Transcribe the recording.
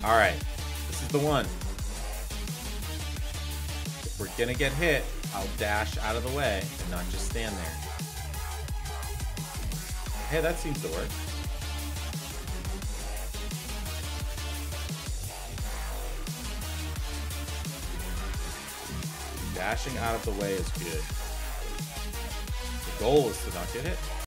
Alright, this is the one. If we're gonna get hit, I'll dash out of the way and not just stand there. Hey, that seems to work. Dashing out of the way is good. The goal is to not get hit.